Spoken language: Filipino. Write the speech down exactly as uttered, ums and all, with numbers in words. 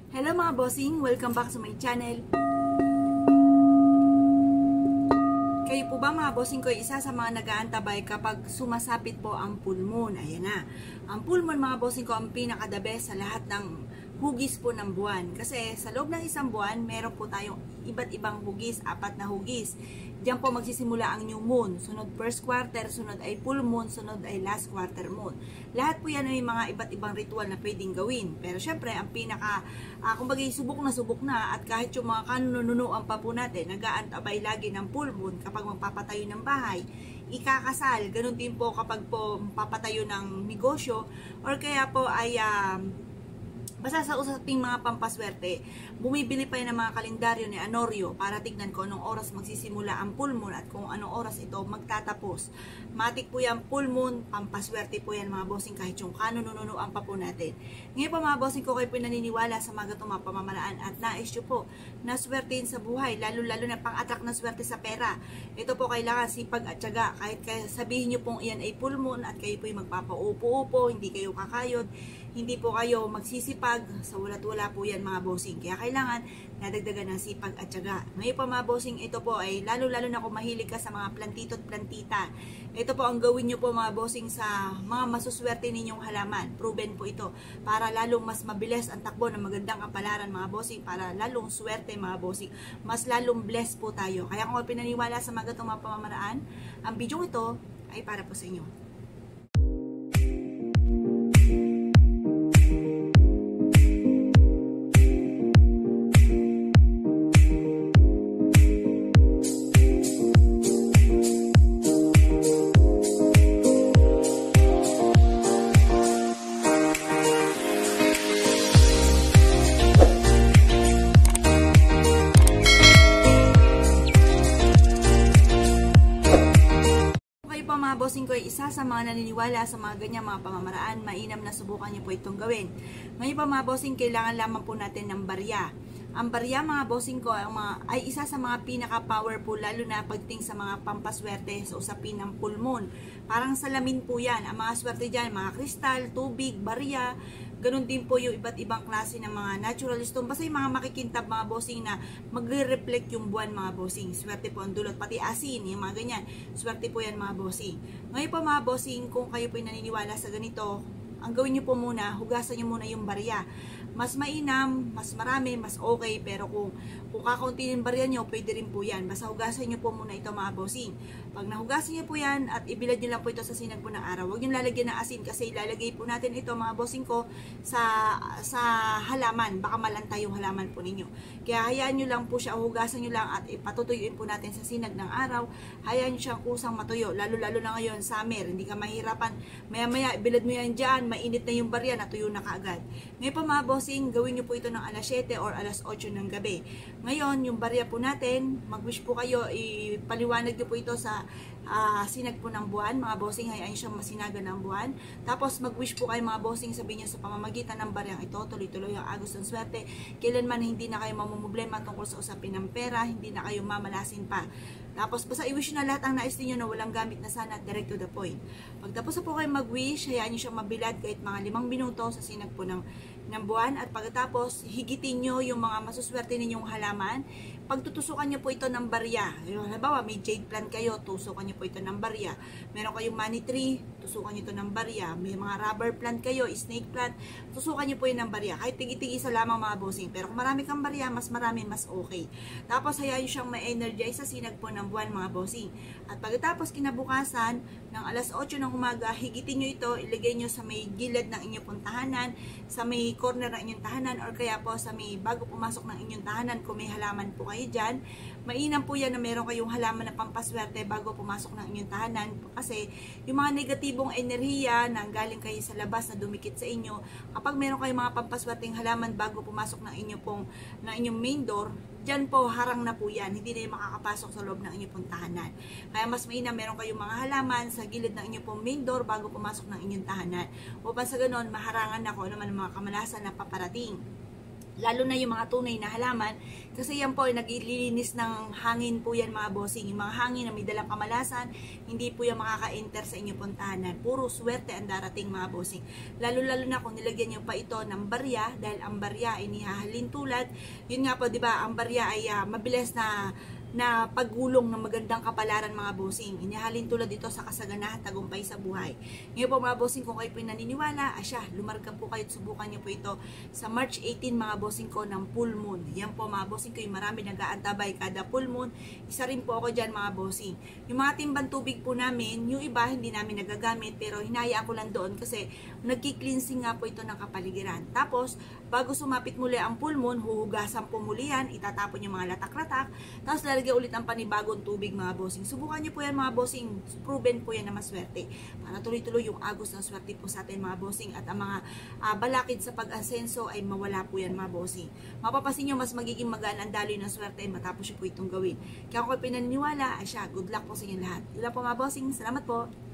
Hello mga bossing! Welcome back sa my channel. Kayo po ba mga bossing ko isa sa mga nag-aantabay kapag sumasapit po ang full moon? Ayan na. Ang full moon mga bossing ko ang pinaka-the best sa lahat ng hugis po ng buwan. Kasi sa loob ng isang buwan, meron po tayong iba't ibang hugis, apat na hugis. Diyan po magsisimula ang new moon. Sunod first quarter, sunod ay full moon, sunod ay last quarter moon. Lahat po yan ay mga iba't ibang ritual na pwedeng gawin. Pero syempre, ang pinaka, uh, kumbaga subok na subok na at kahit yung mga kanununuan pa po natin, nag-aantabay lagi ng full moon kapag magpapatayo ng bahay, ikakasal, ganun din po kapag po papatayo ng negosyo or kaya po ay uh, basta sa usaping mga pampaswerte, bumibili pa yan ng mga kalendaryo ni Anorio para tignan ko anong oras magsisimula ang full moon at kung anong oras ito magtatapos. Matik po yan full moon, pampaswerte po yan mga bossing kahit yung kanununuan pa po natin. Ngayon po mga bossing ko kayo pinaniniwala sa mga gatong mga pamamaraan at nais nyo po na swertein sa buhay, lalo-lalo na pang-attract na swerte sa pera. Ito po kailangan sipag at tiyaga kahit sabihin nyo pong iyan ay full moon at kayo po yung magpapaupo-upo, hindi kayo kakayod, hindi po kayo magsisipag, sa walat-wala po yan mga bossing. Kaya kailangan nadagdagan ng sipag at tiyaga. Ngayon po mga bossing, ito po ay lalo-lalo na kung mahilig ka sa mga plantito at plantita. Ito po ang gawin nyo po mga bossing sa mga masuswerte ninyong halaman. Proven po ito. Para lalong mas mabilis ang takbo ng magandang kapalaran mga bossing. Para lalong swerte mga bossing. Mas lalong blessed po tayo. Kaya kung pinaniwala sa mga gatong mga pamamaraan, ang video ito ay para po sa inyo. Mga bossing ko ay isa sa mga naniniwala sa mga ganyan mga pamamaraan, mainam na subukan niyo po itong gawin. Ngayon pa mga bossing, kailangan lamang po natin ng barya. Ang barya mga bossing ko ang mga, ay isa sa mga pinaka-powerful lalo na pagdating sa mga pampaswerte sa usapin ng full moon. Parang salamin po yan. Ang mga swerte dyan, mga kristal, tubig, barya, ganun din po yung iba't ibang klase ng mga natural stone. Basta yung mga makikintab mga bossing na magre-reflect yung buwan mga bossing. Swerte po ang dulot, pati asin, yung mga ganyan. Swerte po yan mga bossing. Ngayon po mga bossing, kung kayo po naniniwala sa ganito, ang gawin nyo po muna, hugasan nyo muna yung barya. Mas mainam, mas marami, mas okay. Pero kung, kung kakaunti yung barya nyo, pwede rin po yan. Basta hugasan nyo po muna ito mga bossing. Pag nahugasan nyo po yan at ibilad nyo lang po ito sa sinag po ng araw, huwag nyo lalagyan ng asin kasi ilalagay po natin ito mga bossing ko sa, sa halaman. Baka malanta yung halaman po ninyo. Kaya hayaan nyo lang po siya, hugasan nyo lang at ipatutuyuin po natin sa sinag ng araw. Hayaan nyo siyang kusang matuyo. Lalo-lalo na ngayon, summer, hindi ka mahirapan. Maya-maya, ibilad mo yan dyan, mainit na yung barya, natuyo na kaagad. Ngayon po mga bossing, gawin nyo po ito ng alas siyete or alas otso ng gabi. Ngayon, yung barya po natin, mag-wish po kayo, ipaliwanag nyo po ito sa uh, sinag po ng buwan. Mga bossing, hayaan nyo siyang masinaga ng buwan. Tapos, mag-wish po kayo mga bossing, sabihin nyo sa pamamagitan ng baryang ito, tuloy-tuloy ang agos ng swerte. Kailanman hindi na kayo mamumblema tungkol sa usapin ng pera, hindi na kayo mamalasin pa. Tapos, basta i-wish na lahat ang nais niyo na walang gamit na sana, direct to the point. Pagtapos na po kayo mag-wish, hayaan nyo siyang mabilad kahit mga limang minuto sa sinag po ng, ng buwan. At pagkatapos, higitin nyo yung mga masuswerte ninyong halaman. Pagtutusukan nyo po ito ng barya. Halimbawa, may jade plant kayo, tusukan nyo po ito ng barya. Meron kayong money tree, tusukan nyo ito ng barya. May mga rubber plant kayo, snake plant, tusukan nyo po yun ng barya. Kahit tig-isa lamang mga bossing. Pero kung marami kang barya, mas marami, mas okay. Tapos, hayaan nyo siyang ma-energize sa sinag po ng buwan mga bossing. At pagkatapos kinabukasan ng alas otso ng umaga, higitin nyo ito, ilagay nyo sa may gilid ng inyong pong tahanan, sa may corner ng inyong tahanan, or kaya po sa may bago pumasok ng inyong tahanan kung may halaman po kayo dyan. Mainam po yan na meron kayong halaman na pampaswerte bago pumasok ng inyong tahanan kasi yung mga negatibong enerhiya na galing kayo sa labas na dumikit sa inyo, kapag meron kayong mga pampaswerteng halaman bago pumasok ng inyong pong ng inyong main door, dyan po, harang na po yan. Hindi na yung makakapasok sa loob ng inyong pong tahanan. Kaya mas mainam, meron kayong mga halaman sa gilid ng inyong pong main door bago pumasok ng inyong tahanan. Upang sa ganon, maharangan na kung ano man ang mga kamalasan na paparating. lalo na yung mga tunay na halaman, kasi yan po ay naglilinis ng hangin po yan mga bossing. Yung mga hangin na may dalang kamalasan, hindi po yan makaka-enter sa inyong puntahanan. Puro swerte ang darating mga bossing. Lalo lalo na kung nilagyan nyo pa ito ng barya, dahil ang barya ay nihahalin tulad. Yun nga po, di ba, ang barya ay uh, mabilis na na paggulong ng magandang kapalaran mga bossing. Inihalin tulad dito sa kasaganahan, tagumpay sa buhay. Ngayon po mga bossing, kung kayo po naniniwala, asya, lumarga po kayo at subukan nyo po ito sa March eighteen mga bossing ko ng full moon. Yan po mga bossing ko, yung marami nag-aantabay kada full moon. Isa rin po ako dyan mga bossing. Yung mga timbang tubig po namin, yung iba hindi namin nagagamit, pero hinayaan ko lang doon kasi nagki-cleansing nga po ito ng kapaligiran. Tapos, bago sumapit muli ang full moon, huhugasan po muli yan, itatapon yung mga latak-latak, tapos lalagyan ulit ang panibagong tubig mga bossing. Subukan nyo po yan mga bossing, proven po yan na maswerte. Para tuloy-tuloy yung agos ng swerte po sa atin mga bossing, at ang mga uh, balakid sa pag-asenso ay mawala po yan mga bossing. Mapapasin nyo, mas magiging magaan ang daloy ng swerte matapos nyo po itong gawin. Kaya kung kayo pinaniniwala, ay siya, good luck po sa inyo lahat. Yun lang po mga bossing, salamat po.